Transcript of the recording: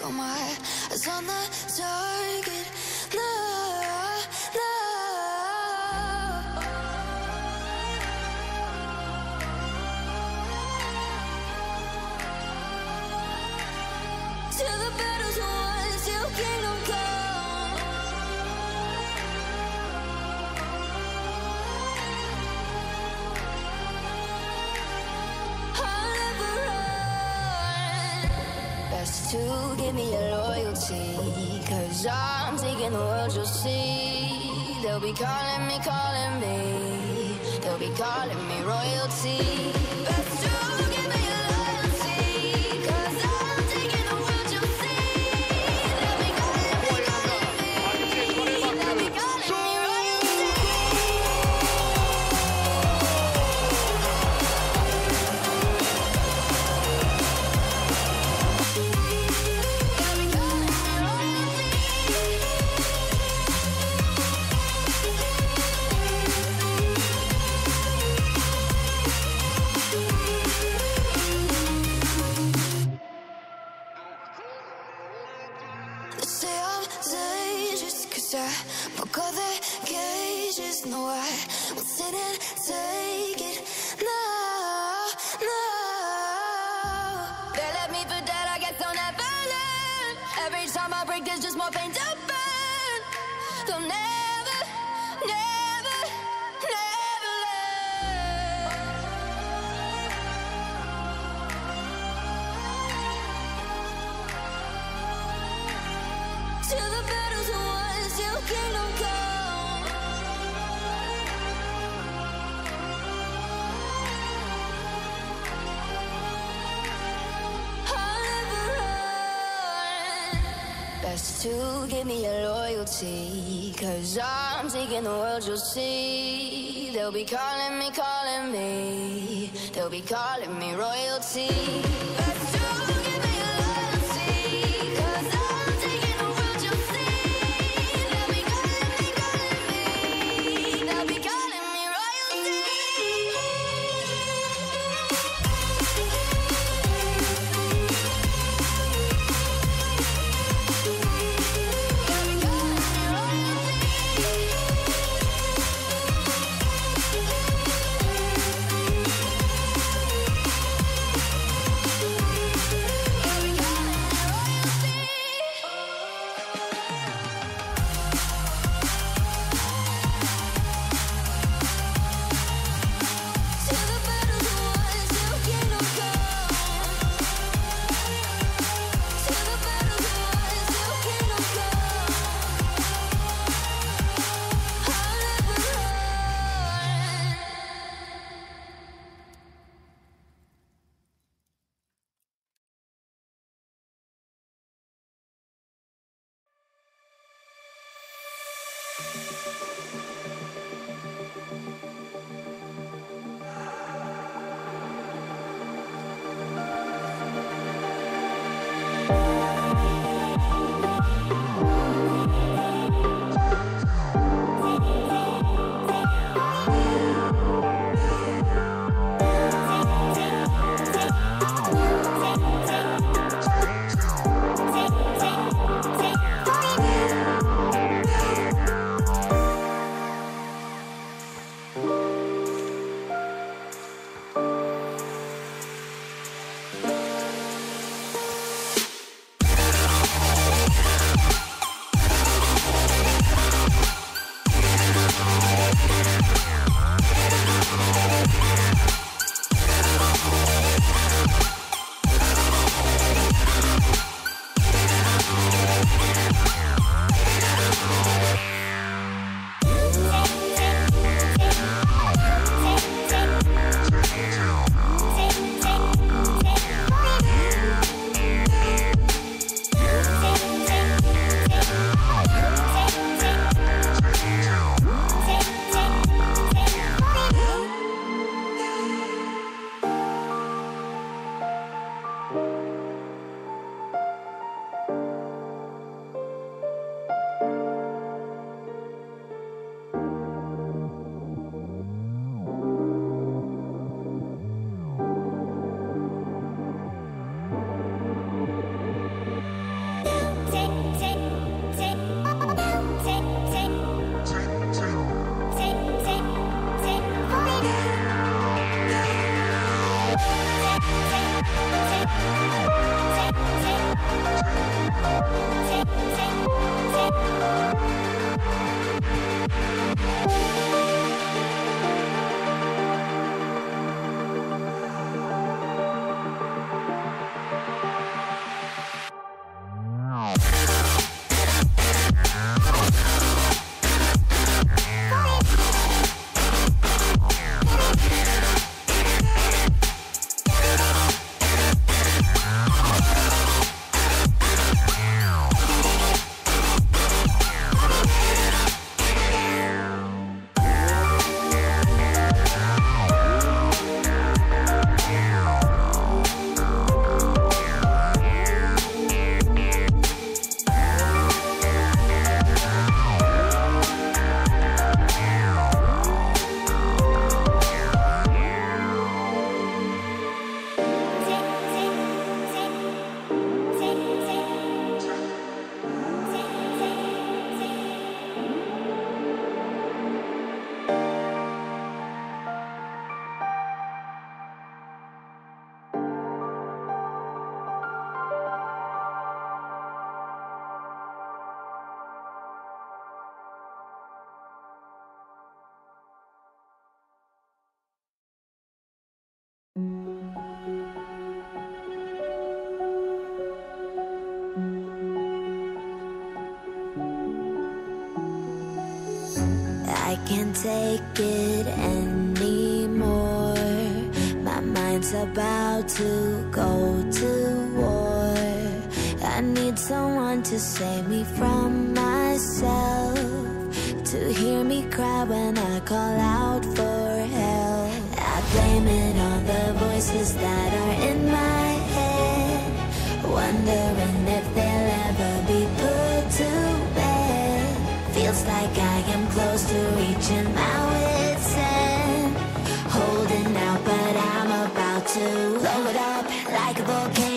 Got my eyes on the target. No, no. Till the battle's won, till kingdom come. I'll never run. Best to give me your loyalty, 'cause I'm taking the world, you'll see. They'll be calling me, they'll be calling me royalty. Best to give me your loyalty, 'cause I'm taking the world, you'll see. They'll be calling me, they'll be calling me royalty. They say I'm dangerous 'cause I broke all the cages. No, I won't sit and take it. No, no. They left me for dead, I guess I'll never learn. Every time I break, there's just more pain to burn. They'll never, never, never learn. Till the battle's won, till kingdom come. I'll never run. Best to give me your loyalty, 'cause I'm taking the world, you'll see. They'll be calling me, they'll be calling me royalty. Best to give me your loyalty, 'cause I'm taking the world, you'll see. They'll be calling me, they'll be calling me royalty. They'll be calling me royalty. can't take it anymore. My mind's about to go to war. I need someone to save me from myself, to hear me cry when I call out for help. I blame it on the voices that are in my head, wondering if they'll ever be put to bed. Feels like I am close to reaching my wit's end, holding out but I'm about to blow it up like a volcano.